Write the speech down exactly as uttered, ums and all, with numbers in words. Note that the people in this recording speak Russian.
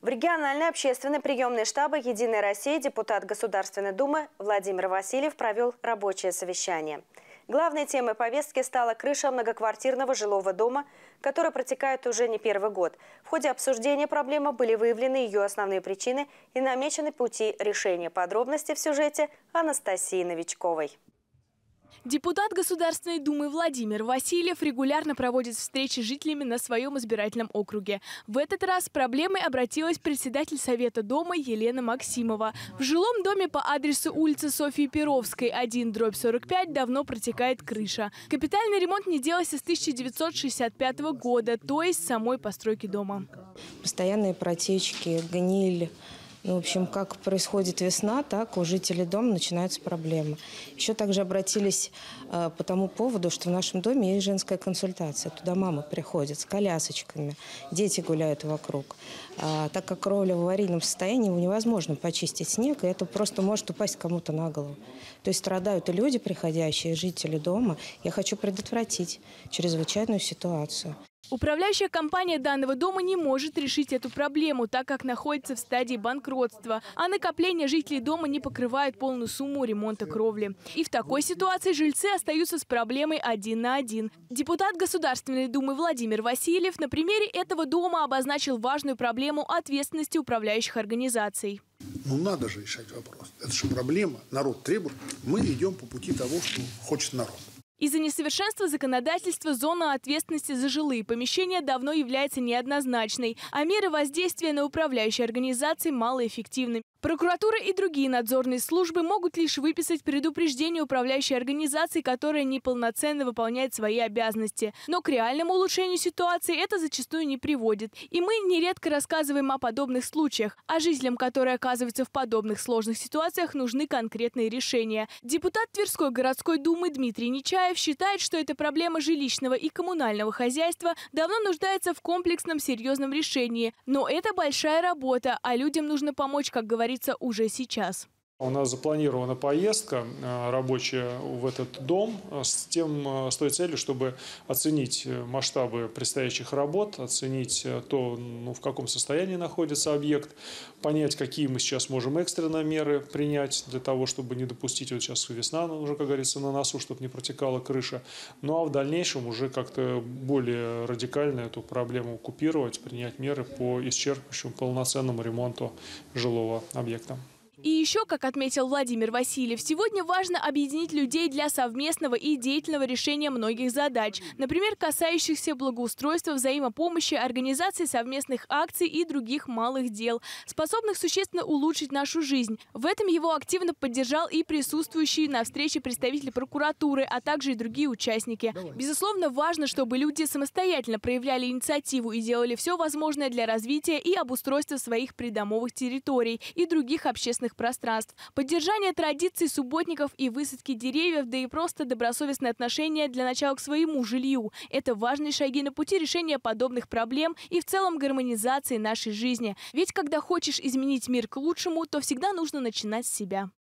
В региональной общественной приемной штаба «Единой России» депутат Государственной Думы Владимир Васильев провел рабочее совещание. Главной темой повестки стала крыша многоквартирного жилого дома, которая протекает уже не первый год. В ходе обсуждения проблемы были выявлены ее основные причины и намечены пути решения. Подробности в сюжете Анастасии Новичковой. Депутат Государственной Думы Владимир Васильев регулярно проводит встречи с жителями на своем избирательном округе. В этот раз с проблемой обратилась председатель Совета дома Елена Максимова. В жилом доме по адресу улицы Софьи Перовской, один дробь сорок пять, давно протекает крыша. Капитальный ремонт не делался с тысяча девятьсот шестьдесят пятого года, то есть с самой постройки дома. Постоянные протечки, гниль. Ну, в общем, как происходит весна, так у жителей дома начинаются проблемы. Еще также обратились э, по тому поводу, что в нашем доме есть женская консультация. Туда мамы приходят с колясочками, дети гуляют вокруг. А, так как кровля в аварийном состоянии, его невозможно почистить снег, и это просто может упасть кому-то на голову. То есть страдают и люди, приходящие, и жители дома. Я хочу предотвратить чрезвычайную ситуацию. Управляющая компания данного дома не может решить эту проблему, так как находится в стадии банкротства, а накопления жителей дома не покрывают полную сумму ремонта кровли. И в такой ситуации жильцы остаются с проблемой один на один. Депутат Государственной Думы Владимир Васильев на примере этого дома обозначил важную проблему ответственности управляющих организаций. Ну надо же решать вопрос. Это же проблема. Народ требует. Мы идем по пути того, что хочет народ. Из-за несовершенства законодательства зона ответственности за жилые помещения давно является неоднозначной, а меры воздействия на управляющие организации малоэффективны. Прокуратура и другие надзорные службы могут лишь выписать предупреждение управляющей организации, которая неполноценно выполняет свои обязанности. Но к реальному улучшению ситуации это зачастую не приводит. И мы нередко рассказываем о подобных случаях. А жителям, которые оказываются в подобных сложных ситуациях, нужны конкретные решения. Депутат Тверской городской думы Дмитрий Нечаев считает, что эта проблема жилищного и коммунального хозяйства давно нуждается в комплексном серьезном решении. Но это большая работа, а людям нужно помочь, как говорится, уже сейчас. У нас запланирована поездка рабочая в этот дом с, тем, с той целью, чтобы оценить масштабы предстоящих работ, оценить то, ну, в каком состоянии находится объект, понять, какие мы сейчас можем экстренные меры принять для того, чтобы не допустить, вот сейчас весна уже, как говорится, на носу, чтобы не протекала крыша. Ну а в дальнейшем уже как-то более радикально эту проблему купировать, принять меры по исчерпывающему полноценному ремонту жилого объекта. И еще, как отметил Владимир Васильев, сегодня важно объединить людей для совместного и деятельного решения многих задач, например, касающихся благоустройства, взаимопомощи, организации совместных акций и других малых дел, способных существенно улучшить нашу жизнь. В этом его активно поддержал и присутствующий на встрече представители прокуратуры, а также и другие участники. Безусловно, важно, чтобы люди самостоятельно проявляли инициативу и делали все возможное для развития и обустройства своих придомовых территорий и других общественных пространств, поддержание традиций субботников и высадки деревьев, да и просто добросовестное отношение для начала к своему жилью. Это важные шаги на пути решения подобных проблем и в целом гармонизации нашей жизни. Ведь когда хочешь изменить мир к лучшему, то всегда нужно начинать с себя.